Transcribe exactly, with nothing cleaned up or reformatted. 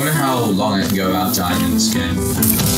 wonder how long I can go without dying in this game.